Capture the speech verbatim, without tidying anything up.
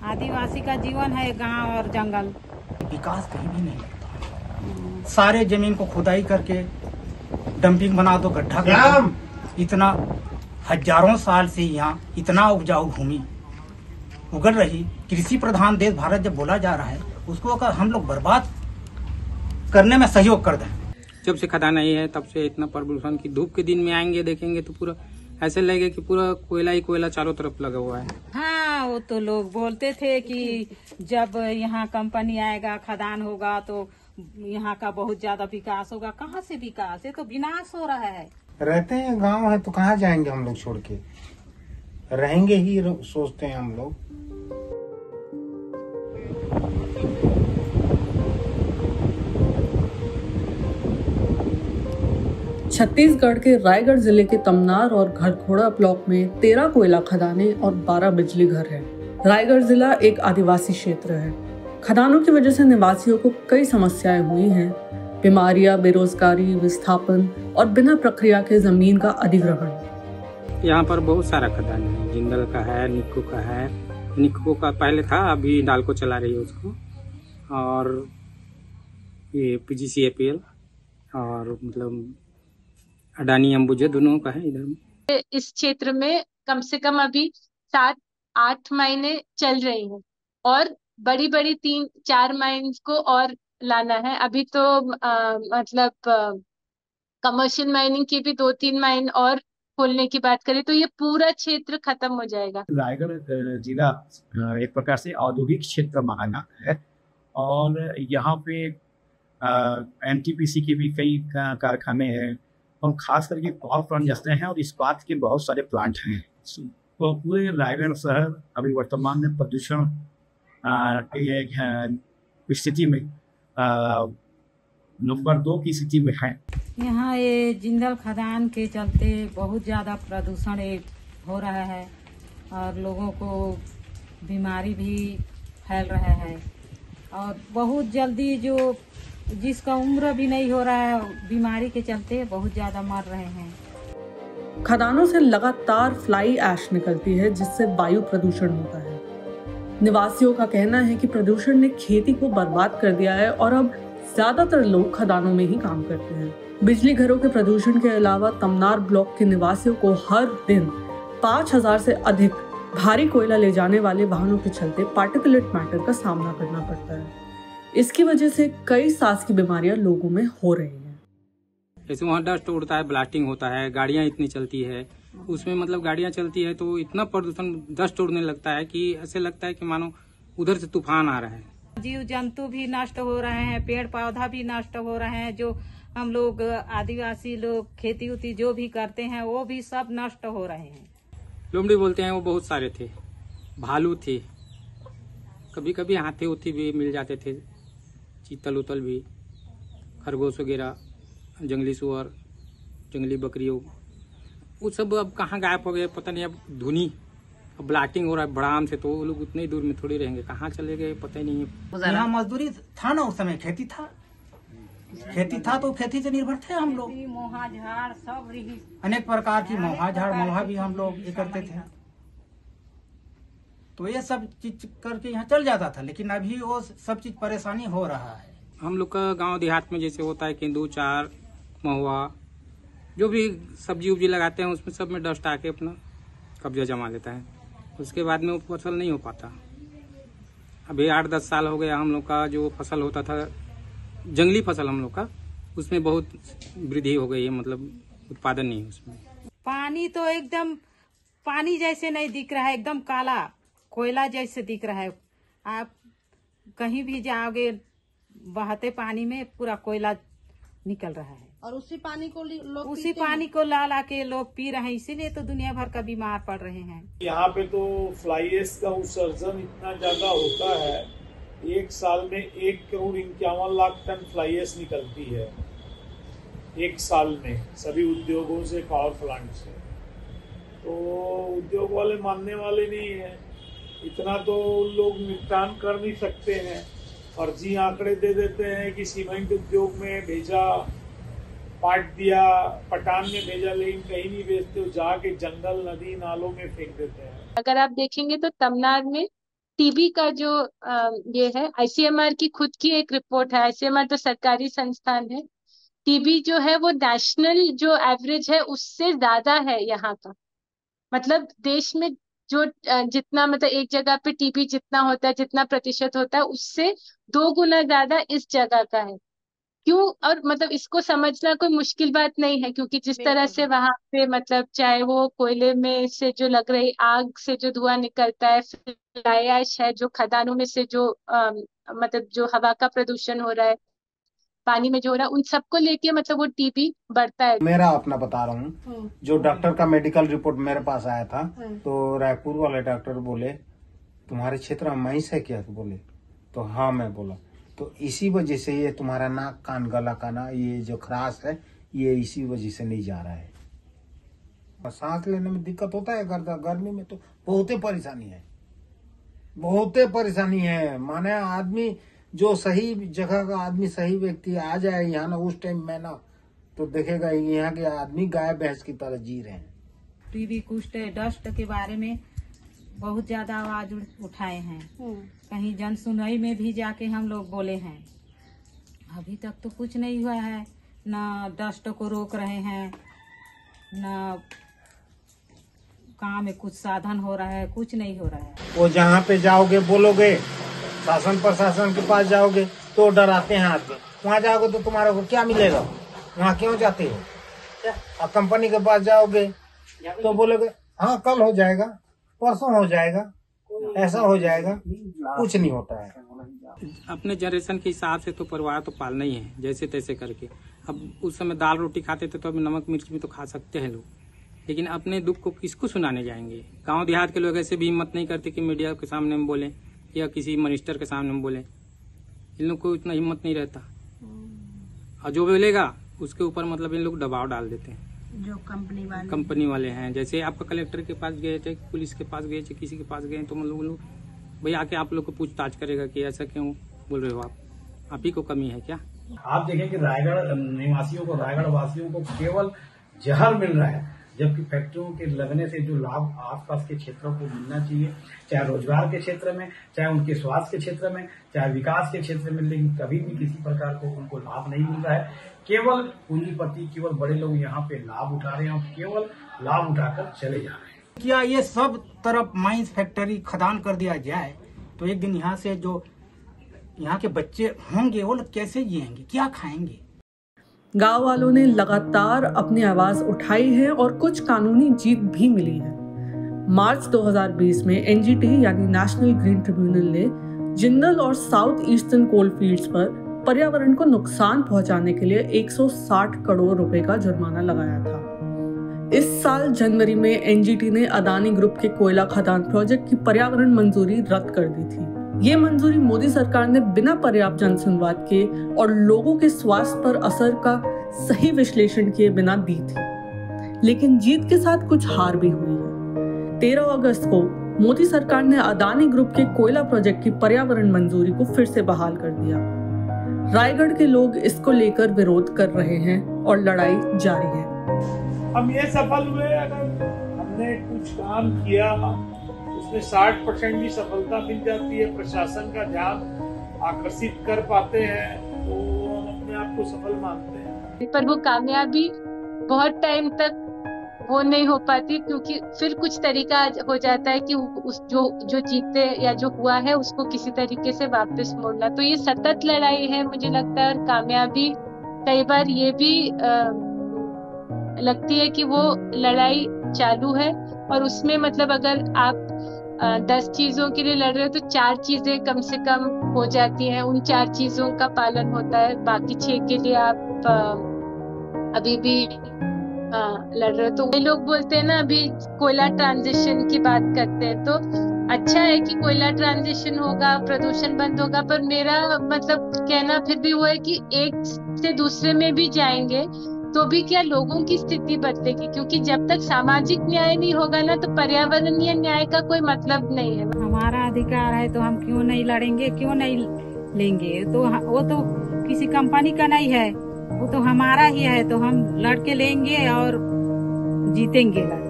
आदिवासी का जीवन है गांव और जंगल। विकास कहीं भी नहीं होता। सारे जमीन को खुदाई करके डंपिंग बना दो, गड्ढा कर दो। इतना हजारों साल से यहाँ इतना उपजाऊ भूमि उगल रही, कृषि प्रधान देश भारत जब बोला जा रहा है, उसको अगर हम लोग बर्बाद करने में सहयोग कर दें। जब से खदान आई है तब से इतना प्रदूषण की, धूप के दिन में आएंगे देखेंगे तो पूरा ऐसे लगेगा कि पूरा कोयला ही कोयला चारों तरफ लगा हुआ है। हाँ, वो तो लोग बोलते थे कि जब यहाँ कंपनी आएगा, खदान होगा तो यहाँ का बहुत ज्यादा विकास होगा। कहाँ से विकास, ये तो विनाश हो रहा है। रहते हैं गांव है तो कहाँ जाएंगे हम लोग छोड़ के, रहेंगे ही सोचते हैं हम लोग। छत्तीसगढ़ के रायगढ़ जिले के तमनार और घरघोड़ा ब्लॉक में तेरह कोयला खदानें और बारह बिजली घर हैं। रायगढ़ जिला एक आदिवासी क्षेत्र है। खदानों की वजह से निवासियों को कई समस्याएं हुई हैं। बीमारियां, बेरोजगारी, विस्थापन और बिना प्रक्रिया के जमीन का अधिग्रहण। यहाँ पर बहुत सारा खदान है, जिंदल का है, निक्को का है। निक्को का पहले था, अभी डालको चला रही है उसको, और ये पीजीसीएपीएल और मतलब अडानी अंबुजा दोनों का है इधर। इस क्षेत्र में कम से कम अभी सात आठ मायने चल रही हैं और बड़ी बड़ी तीन चार माइंस को और लाना है। अभी तो आ, मतलब कमर्शियल माइनिंग की भी दो तीन माइन और खोलने की बात करें तो ये पूरा क्षेत्र खत्म हो जाएगा। रायगढ़ जिला एक प्रकार से औद्योगिक क्षेत्र माना जाता है और यहाँ पे एनटीपीसी के भी कई कारखाने हैं और खास करके पावर प्लांट जैसे हैं और इस्पात के बहुत सारे प्लांट हैं। तो पूरे रायगढ़ शहर अभी वर्तमान में प्रदूषण की स्थिति में नंबर दो की स्थिति में है। यहाँ ये जिंदल खदान के चलते बहुत ज्यादा प्रदूषण हो रहा है और लोगों को बीमारी भी फैल रहा है और बहुत जल्दी जो जिसका उम्र भी नहीं हो रहा है, बीमारी के चलते बहुत ज्यादा मर रहे हैं। खदानों से लगातार फ्लाई ऐश निकलती है जिससे वायु प्रदूषण होता है। निवासियों का कहना है कि प्रदूषण ने खेती को बर्बाद कर दिया है और अब ज्यादातर लोग खदानों में ही काम करते हैं। बिजली घरों के प्रदूषण के अलावा तमनार ब्लॉक के निवासियों को हर दिन पाँच हजार से अधिक भारी कोयला ले जाने वाले वाहनों के चलते पार्टिकुलेट मैटर का सामना करना पड़ता है। इसकी वजह से कई सांस की बीमारियां लोगों में हो रही हैं। जैसे वहाँ डस्ट उड़ता है, ब्लास्टिंग होता है, गाड़ियाँ इतनी चलती है, उसमें मतलब गाड़ियाँ चलती है तो इतना प्रदूषण, डस्ट उड़ने लगता है कि ऐसे लगता है कि मानो उधर से तूफान आ रहा है। जीव जंतु भी नष्ट हो रहे हैं, पेड़ पौधा भी नष्ट हो रहे हैं। जो हम लोग आदिवासी लोग खेती उती जो भी करते हैं वो भी सब नष्ट हो रहे हैं। लोमड़ी बोलते हैं वो बहुत सारे थे, भालू थे, कभी कभी हाथी उथी भी मिल जाते थे, चीतल उतल भी, खरगोश वगैरह, जंगली सुअर, जंगली बकरियों, वो सब अब कहाँ गायब हो गए पता नहीं। अब धुनी, अब ब्लास्टिंग हो रहा है बड़ाम से, तो वो लोग उतनी दूर में थोड़ी रहेंगे, कहाँ चले गए पता ही नहीं है। यहाँ मजदूरी था ना, उस समय खेती था, खेती था तो खेती से निर्भर थे हम लोग। मोहा झाड़ सब रही, अनेक प्रकार की मोहा झाड़ मोहा भी हम लोग ये करते थे, तो ये सब चीज करके यहाँ चल जाता था। लेकिन अभी वो सब चीज परेशानी हो रहा है। हम लोग का गांव देहात में जैसे होता है केंदू, चार, महुआ, जो भी सब्जी उब्जी लगाते हैं उसमें सब में डस्ट आके अपना कब्जा जमा लेता है, उसके बाद में वो फसल नहीं हो पाता। अभी आठ दस साल हो गया हम लोग का जो फसल होता था जंगली फसल हम लोग का, उसमें बहुत वृद्धि हो गई है, मतलब उत्पादन नहीं है उसमें। पानी तो एकदम पानी जैसे नहीं दिख रहा है, एकदम काला कोयला जैसे दिख रहा है। आप कहीं भी जाओगे बहते पानी में पूरा कोयला निकल रहा है और उसी पानी को लोग उसी पानी को ला ला के लोग पी रहे हैं, इसीलिए तो दुनिया भर का बीमार पड़ रहे हैं। यहाँ पे तो फ्लाई ऐश का उत्सर्जन इतना ज्यादा होता है, एक साल में एक करोड़ इक्यावन लाख टन फ्लाई ऐश निकलती है एक साल में, सभी उद्योगों से, पावर प्लांट से। तो उद्योग वाले मानने वाले नहीं है, इतना तो लोग निपटान कर नहीं सकते हैं। फर्जी आंकड़े दे देते हैं कि सीमेंट उद्योग में भेजा, पाट दिया, पटान में भेजा, लेकिन कहीं नहीं भेजते, जाके जंगल, नदी, नालों में फेंक देते हैं। अगर आप देखेंगे तो तमनार में टीबी का जो आ, ये है, आईसीएमआर की खुद की एक रिपोर्ट है, आईसीएमआर तो सरकारी संस्थान है, टीबी जो है वो नेशनल जो एवरेज है उससे ज्यादा है यहाँ का। मतलब देश में जो अ, जितना मतलब एक जगह पे टीबी जितना होता है, जितना प्रतिशत होता है, उससे दो गुना ज्यादा इस जगह का है। क्यों? और मतलब इसको समझना कोई मुश्किल बात नहीं है, क्योंकि जिस तरह से वहां पे मतलब चाहे वो कोयले में से जो लग रही आग से जो धुआं निकलता है, फ्लाई ऐश है, जो खदानों में से जो अम, मतलब जो हवा का प्रदूषण हो रहा है, पानी में जो हो रहा है, उन सबको लेके मतलब वो टीबी बढ़ता है। मेरा अपना बता रहा हूँ, जो डॉक्टर का मेडिकल रिपोर्ट मेरे पास आया था, तो रायपुर वाले डॉक्टर बोले तुम्हारे क्षेत्र में महीस है क्या? तो बोले तो हाँ, मैं बोला तो इसी वजह से ये तुम्हारा नाक कान गला का ना ये जो खराश है ये इसी वजह से नहीं जा रहा है। सांस लेने में दिक्कत होता है, गर्मी में तो बहुत ही परेशानी है, बहुत ही परेशानी है। माने आदमी जो सही जगह का आदमी, सही व्यक्ति आ जाए यहाँ ना उस टाइम में ना, तो देखेगा यहाँ के आदमी गाय भैंस की तरह जी रहे हैं। टीबी, कुष्ठ, डस्ट के बारे में बहुत ज्यादा आवाज उठाए हैं, कहीं जन सुनवाई में भी जाके हम लोग बोले हैं। अभी तक तो कुछ नहीं हुआ है, ना डस्ट को रोक रहे हैं, ना काम में कुछ साधन हो रहा है, कुछ नहीं हो रहा है। वो जहाँ पे जाओगे बोलोगे, शासन प्रशासन के पास जाओगे तो डराते हैं आदमी, वहाँ जाओगे तो तुम्हारे को क्या मिलेगा, वहाँ क्यों जाते हो? और कंपनी के पास जाओगे तो बोलोगे हाँ कल हो जाएगा, परसों हो जाएगा, ऐसा हो जाएगा, कुछ नहीं होता है। अपने जनरेशन के हिसाब से तो परिवार तो पालना ही है, जैसे तैसे करके। अब उस समय दाल रोटी खाते थे तो अब नमक मिर्च भी तो खा सकते हैं लोग, लेकिन अपने दुख को किसको सुनाने जाएंगे? गांव देहात के लोग ऐसे भी हिम्मत नहीं करते कि मीडिया के सामने में बोले या किसी मिनिस्टर के सामने में बोले, इन लोग को इतना हिम्मत नहीं रहता। और जो बोलेगा उसके ऊपर मतलब इन लोग दबाव डाल देते हैं, जो कंपनी वाले कंपनी वाले हैं। जैसे आपका कलेक्टर के पास गए थे, पुलिस के पास गए थे, किसी के पास गए तो मतलब लोग भाई आके आप लोग को पूछताछ करेगा कि ऐसा क्यों बोल रहे हो आप, आप ही को कमी है क्या? आप देखें कि रायगढ़ निवासियों को, रायगढ़ वासियों को केवल जहर मिल रहा है, जबकि फैक्ट्रियों के लगने से जो लाभ आसपास के क्षेत्रों को मिलना चाहिए, चाहे रोजगार के क्षेत्र में, चाहे उनके स्वास्थ्य के क्षेत्र में, चाहे विकास के क्षेत्र में, लेकिन कभी भी किसी प्रकार को उनको लाभ नहीं मिल रहा है। केवल पूंजीपति, केवल बड़े लोग यहाँ पे लाभ उठा रहे हैं और केवल लाभ उठाकर चले जा रहे हैं। क्या ये सब तरफ माइंस फैक्ट्री खदान कर दिया जाए तो एक दिन यहाँ से जो यहाँ के बच्चे होंगे वो लोग कैसे जिएंगे, क्या खाएंगे? गांव वालों ने लगातार अपनी आवाज उठाई है और कुछ कानूनी जीत भी मिली है। मार्च दो हज़ार बीस में एनजीटी यानी नेशनल ग्रीन ट्रिब्यूनल ने जिंदल और साउथ ईस्टर्न कोल फील्ड्स पर पर्यावरण को नुकसान पहुंचाने के लिए एक सौ साठ करोड़ रुपए का जुर्माना लगाया था। इस साल जनवरी में एनजीटी ने अदानी ग्रुप के कोयला खदान प्रोजेक्ट की पर्यावरण मंजूरी रद्द कर दी थी। ये मंजूरी मोदी सरकार ने बिना पर्याप्त जनसुनवाई के और लोगों के स्वास्थ्य पर असर का सही विश्लेषण किए बिना दी थी। लेकिन जीत के साथ कुछ हार भी हुई है। तेरह अगस्त को मोदी सरकार ने अदानी ग्रुप के कोयला प्रोजेक्ट की पर्यावरण मंजूरी को फिर से बहाल कर दिया। रायगढ़ के लोग इसको लेकर विरोध कर रहे हैं और लड़ाई जारी है। हम ये सफल हुए, अगर हमने कुछ काम किया उसमें साठ परसेंट भी सफलता मिल जाती है, प्रशासन का ध्यान आकर्षित कर पाते हैं, तो हम अपने आप को सफल मानते हैं। पर वो कामयाबी बहुत टाइम तक वो नहीं हो पाती, क्योंकि फिर कुछ तरीका हो जाता है कि उस जो जो जीते या जो हुआ है उसको किसी तरीके से वापस मोड़ना। तो ये सतत लड़ाई है मुझे लगता है, और कामयाबी कई बार ये भी आ, लगती है कि वो लड़ाई चालू है, और उसमें मतलब अगर आप आ, दस चीजों के लिए लड़ रहे हो तो चार चीजें कम से कम हो जाती हैं, उन चार चीजों का पालन होता है, बाकी छह के लिए आप आ, अभी भी हाँ लड़ रहे हो। तो ये लोग बोलते हैं ना, अभी कोयला ट्रांजिशन की बात करते हैं, तो अच्छा है कि कोयला ट्रांजिशन होगा, प्रदूषण बंद होगा, पर मेरा मतलब कहना फिर भी वो है कि एक से दूसरे में भी जाएंगे तो भी क्या लोगों की स्थिति बदलेगी, क्योंकि जब तक सामाजिक न्याय नहीं होगा ना तो पर्यावरणीय न्याय का कोई मतलब नहीं है। हमारा अधिकार है तो हम क्यों नहीं लड़ेंगे, क्यों नहीं लेंगे? तो वो तो किसी कंपनी का नहीं है, वो तो हमारा ही है, तो हम लड़ के लेंगे और जीतेंगे।